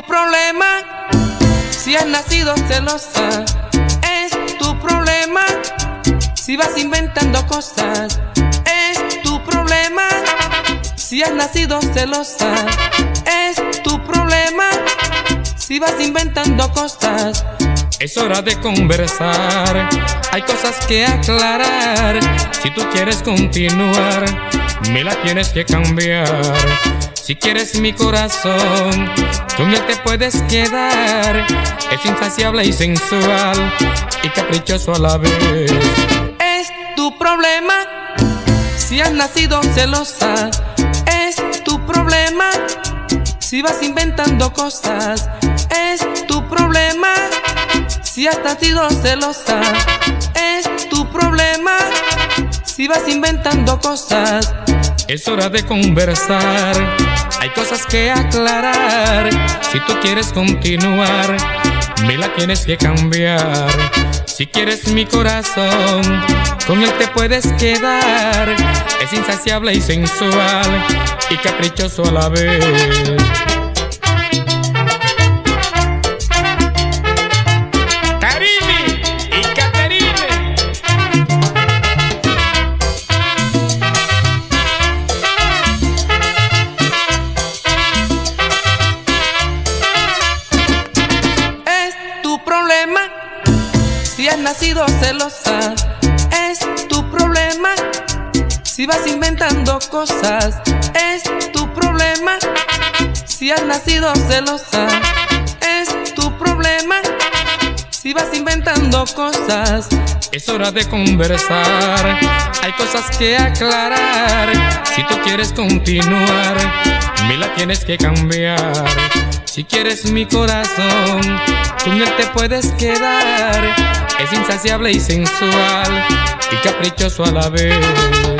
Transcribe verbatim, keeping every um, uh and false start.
tu problema. Si has nacido celosa, es tu problema. Si vas inventando cosas, es tu problema. Si has nacido celosa, es tu problema. Si vas inventando cosas, es hora de conversar. Hay cosas que aclarar. Si tú quieres continuar, me la tienes que cambiar. Si quieres mi corazón, con él te puedes quedar. Es insaciable y sensual y caprichoso a la vez. Es tu problema. Si has nacido celosa, es tu problema. Si vas inventando cosas, es tu problema. Si has nacido celosa, es tu problema. Si vas inventando cosas, es hora de conversar. Hay cosas que aclarar. Si tú quieres continuar, me la tienes que cambiar. Si quieres mi corazón, con él te puedes quedar. Es insaciable y sensual y caprichoso a la vez. Si has nacido celosa, es tu problema. Si vas inventando cosas, es tu problema. Si has nacido celosa, es tu problema. Si vas inventando cosas, es hora de conversar. Hay cosas que aclarar. Si tú quieres continuar, me la tienes que cambiar. Si quieres mi corazón, con él te puedes quedar. Es insaciable y sensual y caprichoso a la vez.